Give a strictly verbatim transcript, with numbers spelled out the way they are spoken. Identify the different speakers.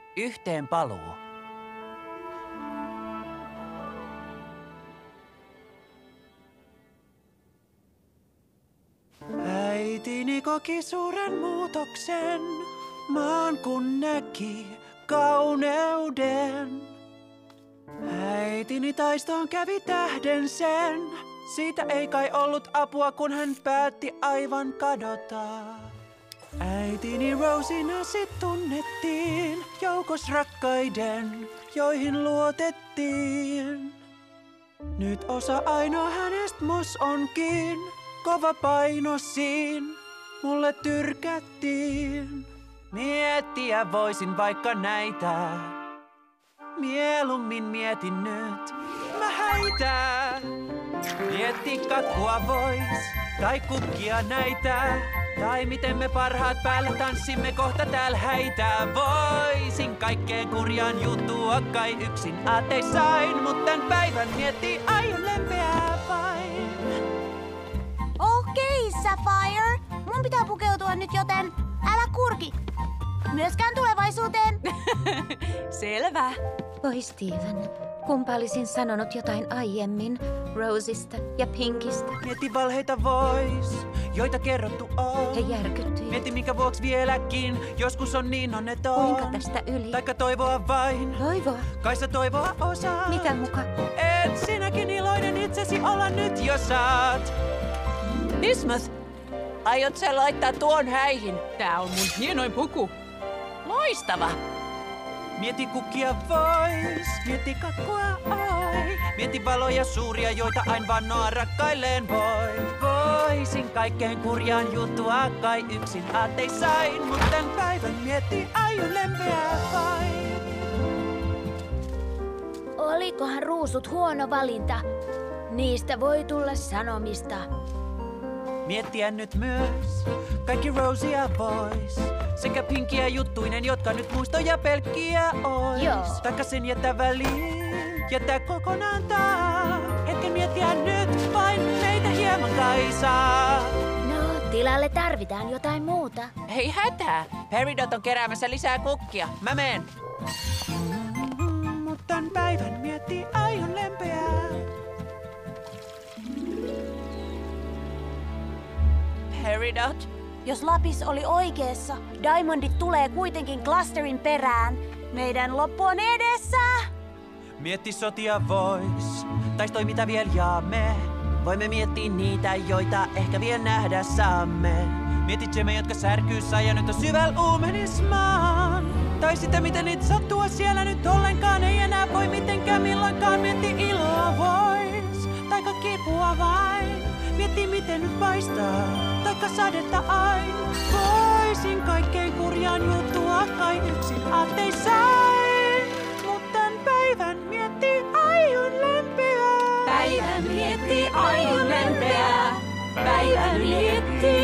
Speaker 1: Yhteen paluu. Äitini koki suuren muutoksen, maan kun näki kauneuden. Äitini taistoon kävi tähden sen, siitä ei kai ollut apua, kun hän päätti aivan kadota. Äitini Rosina sit tunnettiin, joukos rakkaiden, joihin luotettiin. Nyt osa ainoa hänestä mus onkin, kova paino siin, mulle tyrkättiin. Miettiä voisin vaikka näitä, mieluummin mietin nyt, mä häitä. Mietti kakkua vois, tai kukkia näitä, tai miten me parhaat päällä tanssimme kohta täällä häitä. Voisin kaikkeen kurjaan juttua kai yksin aateissain, mut tän päivän miettii aion lempeää vain.
Speaker 2: Okei, Sapphire. Mun pitää pukeutua nyt, joten älä kurki. Myöskään tulevaisuuteen.
Speaker 3: Selvä.
Speaker 4: Voi Steven, kumpa olisin sanonut jotain aiemmin Rosista ja Pinkistä.
Speaker 1: Mieti valheita vois, joita kerrottu on.
Speaker 4: He järkyttyivät.
Speaker 1: Mieti minkä vuoksi vieläkin, joskus on niin onneton.
Speaker 4: Kuinka tästä yli?
Speaker 1: Taikka toivoa vain.
Speaker 4: Toivoa?
Speaker 1: Kai sä toivoa osaat.
Speaker 4: Mitä muka?
Speaker 1: Et sinäkin iloinen itsesi olla nyt jo saat.
Speaker 3: Bismuth, aiot sä laittaa tuon häihin? Tää on mun hienoin puku. Loistava.
Speaker 1: Mieti kukkia vois, mieti kakkua oi. Mieti valoja suuria, joita ain vannoa rakkailleen voi. Voisin kaikkeen kurjaan juttua kai yksin aateissain, mut tän päivän mieti aion lempeää vain.
Speaker 2: Olikohan ruusut huono valinta? Niistä voi tulla sanomista.
Speaker 1: Miettiä nyt myös kaikki Rosia boys. Sekä Pinkiä juttuinen, jotka nyt muistoja pelkkiä ois.
Speaker 2: Joo.
Speaker 1: Taikka sen jätä väliin, jätä kokonaan taa. Hetken miettiä nyt, vain meitä hieman kaisaa.
Speaker 2: No, tilalle tarvitaan jotain muuta.
Speaker 3: Hei hätää, Peridot on keräämässä lisää kukkia. Mä meen.
Speaker 1: Mm, mut tän päivän miettii aion lempeää.
Speaker 3: Peridot?
Speaker 2: Jos Lapis oli oikeassa, Diamondit tulee kuitenkin Clusterin perään. Meidän loppu on edessä!
Speaker 1: Mietti sotia vois, tais toi mitä vielä jaamme. Voimme miettiä niitä, joita ehkä vielä nähdä saamme. Mieti gemme, jotka särkyy saa ja nyt on syväl uumenismaan. Tai sitä, miten niitä sattua siellä nyt ollenkaan ei enää voi mitenkään milloinkaan. Mietti iloa vois, taikka kipua vain. Mietti miten nyt paistaa, taikka sadetta aina. Voisin kaikkein kurjaan juttua kai yksin aateissain. Mut tän päivän mietti aion lempeää.
Speaker 3: Päivän mietti aion lempeää. Päivän mietti